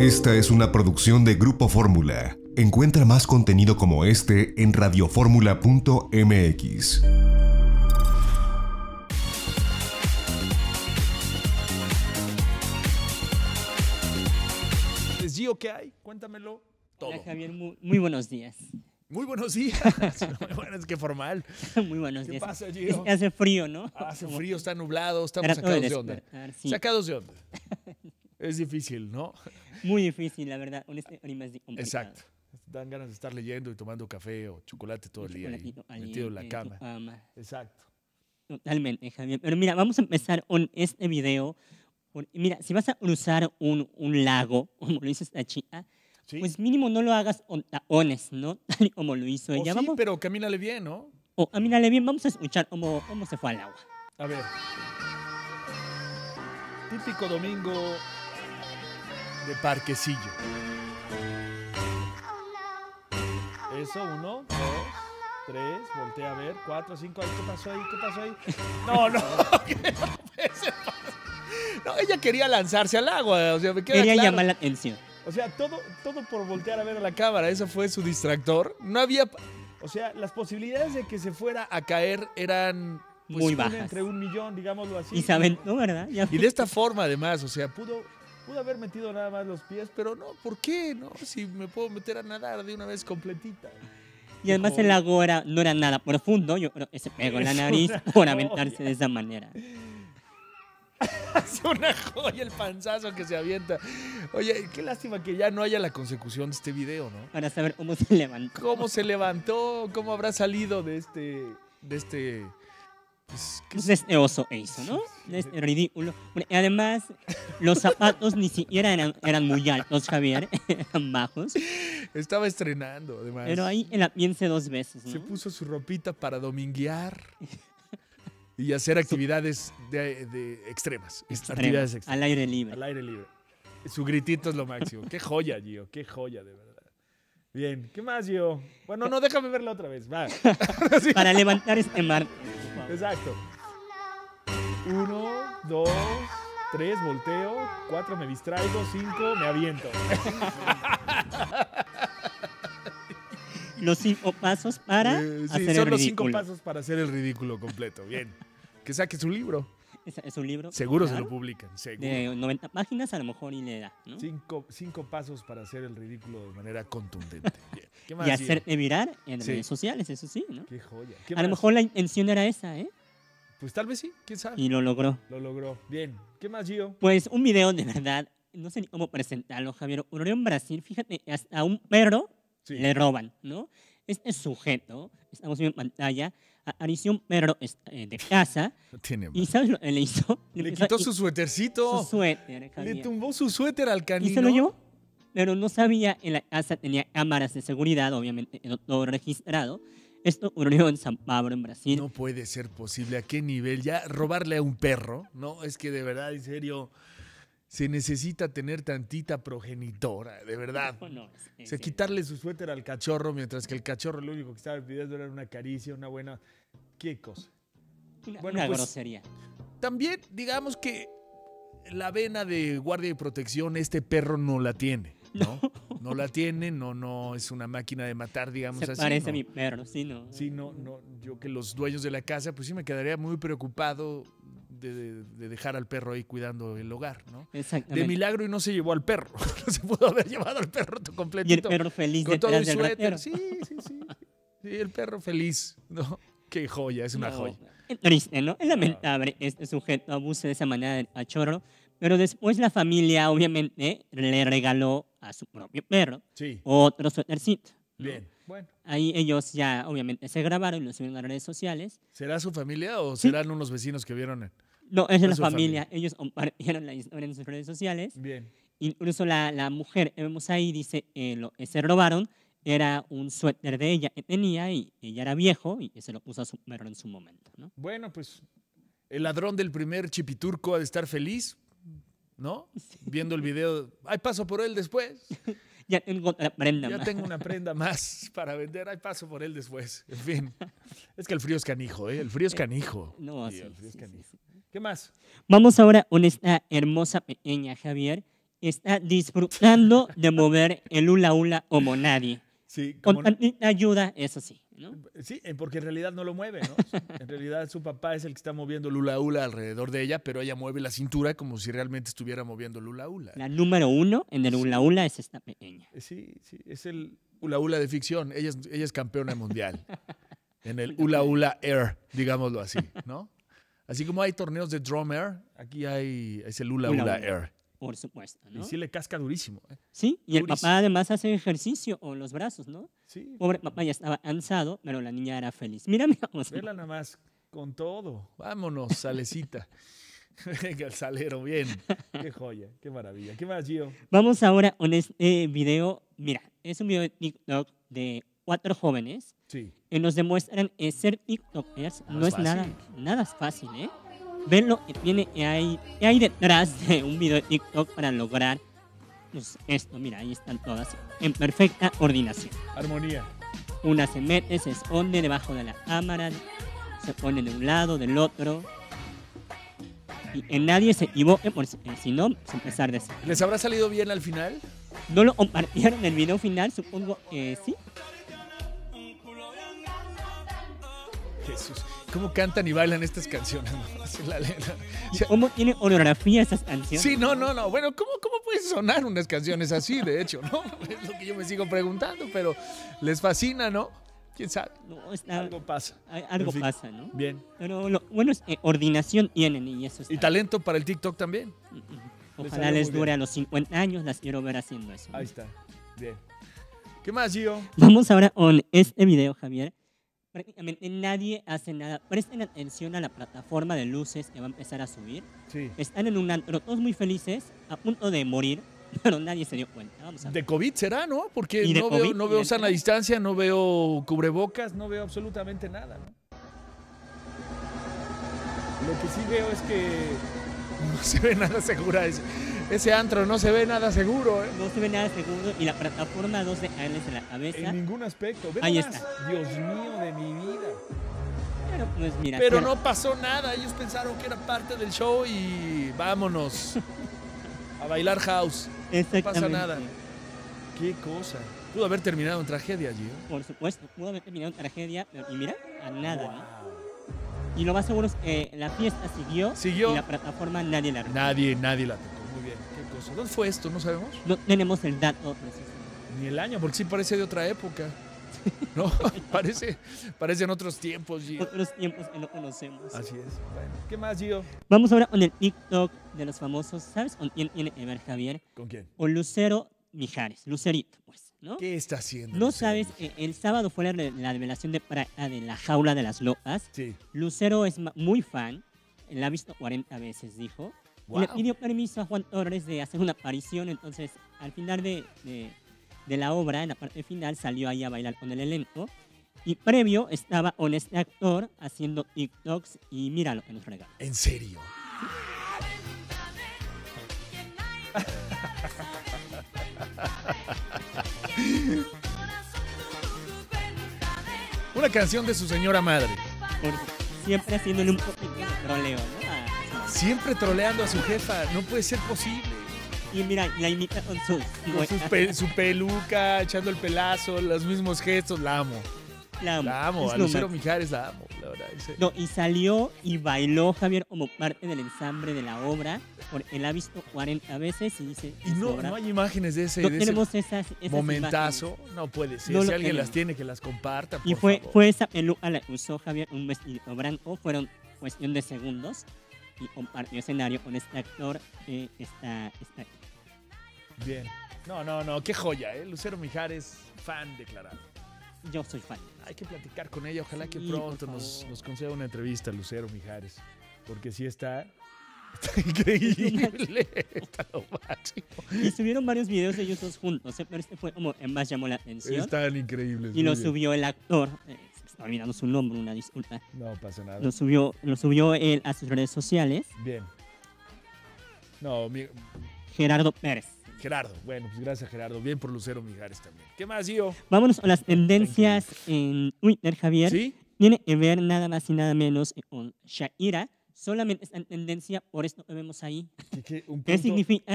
Esta es una producción de Grupo Fórmula. Encuentra más contenido como este en radioformula.mx. Gio, ¿qué hay? Cuéntamelo todo. Hola, Javier, muy buenos días. Muy buenos días. Bueno, es que formal. Muy buenos días. ¿Qué pasa, Gio? Hace frío, ¿no? Hace frío, está nublado, estamos Trato sacados de de onda. despertar, sí. Sacados de onda. Es difícil, ¿no? Muy difícil, la verdad. Un clima es complicado. Exacto. Dan ganas de estar leyendo y tomando café o chocolate todo el día ahí, metido en la cama. Exacto. Totalmente, Javier. Pero mira, vamos a empezar con este video. Mira, si vas a cruzar un lago, como lo hizo esta chica, ¿Sí? pues mínimo no lo hagas con taones, ¿no? Tal y como lo hizo ella. Sí, Vamos, pero camínale bien, ¿no? mírale bien, vamos a escuchar cómo se fue al agua. A ver. Típico domingo de parquecillo. Eso, 1, 2, 3, voltea a ver, 4, 5, ¿qué pasó ahí? ¿Qué pasó ahí? No, no, no, ella quería lanzarse al agua, o sea, me queda Quería claro. llamar la atención. O sea, todo por voltear a ver a la cámara, eso fue su distractor. No había, o sea, las posibilidades de que se fuera a caer eran pues, Muy bajas. entre 1,000,000, digámoslo así. Y saben, ¿no, verdad? Ya Y de esta forma, además, o sea, pudo haber metido nada más los pies, pero no, ¿por qué? No, si me puedo meter a nadar de una vez completita. Y además el lago no era nada profundo, yo creo que se pegó en la nariz por aventarse de esa manera. Es una joya el panzazo que se avienta. Oye, qué lástima que ya no haya la consecución de este video, ¿no? Para saber cómo se levantó. ¿Cómo se levantó? ¿Cómo habrá salido de este pues, ¿qué Pues este oso hizo, ¿no? Es ridículo. Bueno, y además, los zapatos ni siquiera eran muy altos, Javier, eran bajos. Estaba estrenando, además. Pero ahí la piense dos veces, ¿no? Se puso su ropita para dominguear y hacer actividades de extremas. Actividades extremas. Al aire libre. Al aire libre. Su gritito es lo máximo. Qué joya, Gio. Qué joya, de verdad. Bien. ¿Qué más, Gio? Bueno, no, déjame verla otra vez. Va. Sí. Para levantar este mar. Exacto. 1, 2, 3, volteo. 4, me distraigo. 5, me aviento. Los 5 pasos para sí, hacer el son los 5 ridículo. pasos para hacer el ridículo completo. Bien. Que saque su libro. Es un libro. Seguro claro, se lo publican. Seguro. de 90 páginas, a lo mejor y le da, ¿no? 5 pasos para hacer el ridículo de manera contundente. Bien. ¿Qué más, Y Gio? hacerte virar en Sí. redes sociales, eso sí, ¿no? Qué joya. ¿Qué A lo más? mejor la intención era esa, ¿eh? Pues tal vez sí, quién sabe. Y lo logró. Lo logró. Bien. ¿Qué más, Gio? Pues un video de verdad, no sé ni cómo presentarlo, Javier. Ocurrió en Brasil, fíjate, hasta a un perro Sí. le roban, ¿no? Este sujeto, estamos viendo en pantalla, acarició un perro de casa No tiene y más. ¿sabes lo que le hizo? Le empezó quitó a- su suétercito. su suéter, Javier. Le tumbó su suéter al canino. Y se lo llevó, pero no sabía, en la casa tenía cámaras de seguridad, obviamente, todo registrado. Esto ocurrió en San Pablo, en Brasil. No puede ser posible. ¿A qué nivel? Ya robarle a un perro, ¿no? Es que de verdad, en serio, se necesita tener tantita progenitora, de verdad. No, O sea, quitarle su suéter al cachorro, mientras que el cachorro lo único que estaba pidiendo era una caricia, una buena... ¿Qué cosa? Bueno, una pues, grosería. También, digamos que la vena de guardia y protección, este perro no la tiene, ¿no? No la tiene, no es una máquina de matar, digamos Se así. parece ¿no? a mi perro, sí, ¿no? Sí, no, yo que los dueños de la casa, pues sí me quedaría muy preocupado de dejar al perro ahí cuidando el hogar, ¿no? Exactamente. De milagro y no se llevó al perro. No se pudo haber llevado al perro Y el completito. perro feliz Con todo el detrás del suéter. ratero. Sí. Sí, el perro feliz, ¿no? Qué joya, es una No, joya. es triste, ¿no? Es lamentable este sujeto abuse de esa manera del cachorro, pero después la familia obviamente le regaló a su propio perro Sí, otro suétercito, ¿no? bien. Bueno, Ahí ellos ya obviamente se grabaron y lo subieron a las redes sociales. ¿será su familia o Sí. serán unos vecinos que vieron? No, es de Es la su familia. Ellos compartieron la historia en sus redes sociales. Bien. Incluso la mujer que vemos ahí dice lo que se robaron era un suéter de ella que tenía y ella era viejo y que se lo puso a su perro en su momento, ¿no? Bueno, pues el ladrón del primer chipiturco ha de estar feliz, ¿no? Viendo el video. Ay, paso por él después. Ya tengo otra prenda Ya más. tengo una prenda más para vender. Ay, paso por él después. En fin. Es que el frío es canijo, ¿eh? El frío es canijo. No, Sí, sí, el frío es sí, canijo. sí. ¿Qué más? Vamos ahora con esta hermosa pequeña, Javier. está disfrutando de mover el hula hula como nadie. Sí, Con como, tantita ayuda, eso sí, ¿no? sí, porque en realidad no lo mueve, ¿no? En realidad su papá es el que está moviendo el hula hula alrededor de ella, pero ella mueve la cintura como si realmente estuviera moviendo el hula hula. La número 1 en el hula hula es esta pequeña. Sí, sí, es el hula hula de ficción. Ella es campeona mundial en el hula hula air, digámoslo así, ¿no? Así como hay torneos de drum air, aquí es el hula hula air. Por supuesto, ¿no? Y sí le casca durísimo. Sí, y el Durísimo. papá además hace ejercicio con los brazos, ¿no? Sí, Pobre papá ya estaba cansado, pero la niña era feliz. Mira, mira cómo se... vela nada más con todo. Vámonos, salecita. Venga, el salero, bien. Qué joya, qué maravilla. ¿Qué más, Gio? Vamos ahora con este video. Mira, es un video de TikTok de 4 jóvenes Sí. que nos demuestran que ser TikTokers No no es es nada, fácil. nada fácil, ¿eh? Ven lo que que hay detrás de un video de TikTok para lograr pues, esto. Mira, ahí están todas en perfecta coordinación. Armonía. Una se mete, se esconde debajo de la cámara, se pone de un lado, del otro. Y en nadie se equivoque, si no, es empezar de cero. ¿Les habrá salido bien al final? ¿No lo compartieron en el video final? Supongo que sí. Jesús. ¿Cómo cantan y bailan estas canciones? O sea, ¿Cómo tiene orografía esas canciones? sí, no. Bueno, ¿cómo pueden sonar unas canciones así, de hecho, no? Es lo que yo me sigo preguntando, pero les fascina, ¿no? ¿Quién sabe? No, está, Algo pasa. algo En fin. pasa, ¿no? Bien. Pero lo bueno es que coordinación tienen y eso está Y talento para el TikTok también. bien. Les Ojalá salió les muy dure bien. a los 50 años, las quiero ver haciendo eso. ¿no? Ahí está. Bien. ¿Qué más, Gio? Vamos ahora con este video, Javier. Prácticamente nadie hace nada. Presten atención a la plataforma de luces que va a empezar a subir. Sí. Están en un antro, todos muy felices, a punto de morir, pero nadie se dio cuenta. Vamos a ver. De COVID será, ¿no? Porque Y de no COVID, veo y sana de- distancia, no veo cubrebocas, no veo absolutamente nada, ¿no? Lo que sí veo es que no se ve nada segura. Ese antro no se ve nada seguro, ¿eh? No se ve nada seguro y la plataforma 2 de caerles en la En cabeza. ningún aspecto. Ve Ahí nomás. Dios mío de mi vida. Pero pues mira, Pero cierra. no pasó nada. Ellos pensaron que era parte del show y vámonos a bailar house. No pasa Exactamente. nada. Qué cosa. Pudo haber terminado en tragedia, Gio. Por supuesto, pudo haber terminado en tragedia, pero y mira, a nada, ¿no? Wow. Y lo más seguro es que la fiesta siguió, Siguió. y la plataforma nadie la rompió. Nadie la tocó. Muy bien. Qué cosa. ¿Dónde fue esto? ¿No sabemos? No tenemos el dato preciso. Ni el año, porque sí parece de otra época. No, parecen otros tiempos, Gio. Otros tiempos que no conocemos. Así es. Bueno, ¿qué más, Gio? Vamos ahora con el TikTok de los famosos. ¿Sabes con quién tiene que ver, Javier? ¿Con quién? Con Lucero Mijares. Lucerito, pues, ¿no? ¿Qué está haciendo? No Lucero? sabes, el sábado fue la revelación de La Jaula de las Locas. Sí. Lucero es muy fan, la ha visto 40 veces, dijo. Y le Wow. pidió permiso a Juan Torres de hacer una aparición, entonces al final de la obra, en la parte final, salió ahí a bailar con el elenco. Y previo estaba con este actor haciendo TikToks y mira lo que nos regaló. ¿En serio? Una canción de su señora madre. Porque siempre haciéndole un poquito de troleo, ¿no? Siempre troleando a su jefa. No puede ser posible. Y mira, la imita con sus... Con su peluca, echando el pelazo, los mismos gestos. La amo. La amo. es A lo Lucero máximo. Mijares la amo. La verdad. No, y salió y bailó Javier como parte del ensamble de la obra. Porque él ha visto 40 veces y dice... Y "Es no, obra". no hay imágenes de ese, No de ese tenemos esas momentazo. imágenes. No puede ser. No Si lo alguien las tenemos. tiene, que las comparta. Y por favor. fue esa peluca la que usó Javier, un vestido blanco. Fueron cuestión de segundos. Y compartió escenario con este actor. Está Bien. No, qué joya, ¿eh? Lucero Mijares, fan declarado. yo soy fan. Hay que platicar con ella, ojalá que Sí, pronto por nos favor. conceda una entrevista, Lucero Mijares. Porque sí está increíble, está lo máximo. Y subieron varios videos de ellos dos juntos, pero este fue como el más llamó la atención. Están increíbles. Y lo muy bien. subió el actor, se me está olvidando su nombre, una disculpa. No pasa nada. Lo subió él a sus redes sociales, Bien. No, Gerardo Pérez. Gerardo. Bueno, pues gracias, Gerardo. Bien por Lucero Mijares también. ¿Qué más, Gio? Vámonos a las tendencias en Twitter, Javier. ¿Sí? Tiene que ver nada más y nada menos con Shakira. Solamente está en tendencia por esto que vemos ahí. Un ¿Qué punto, significa?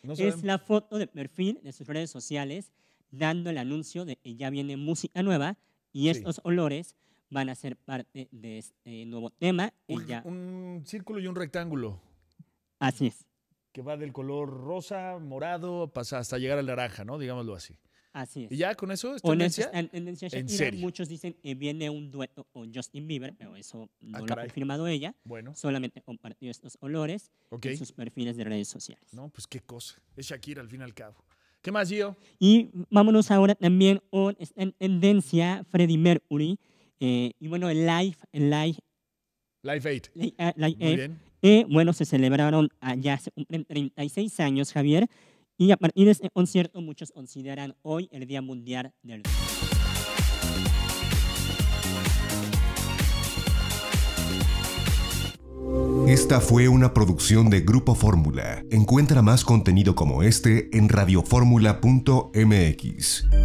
No Es sabemos. la foto de perfil de sus redes sociales dando el anuncio de que ya viene música nueva y Sí. estos olores van a ser parte de este nuevo tema. Un círculo y un rectángulo Así es, que va del color rosa, morado, pasa hasta llegar al naranja, ¿no? Digámoslo así. así es. Y ya con eso es Con eso tendencia. está en tendencia ¿En Shakira. serio? Muchos dicen que viene un dueto con Justin Bieber, pero eso no lo ha caray. confirmado ella. Bueno, Solamente compartió estos olores ok. en sus perfiles de redes sociales. No, pues qué cosa. Es Shakira al fin y al cabo. ¿Qué más, Gio? Y vámonos ahora también con está en tendencia Freddie Mercury. Y bueno, el Live Live 8. Live Muy Aid, bien. bueno, se celebraron allá, se cumplen 36 años, Javier. Y a partir de este concierto, muchos consideran hoy el Día Mundial del Rock. Esta fue una producción de Grupo Fórmula. Encuentra más contenido como este en radioformula.mx.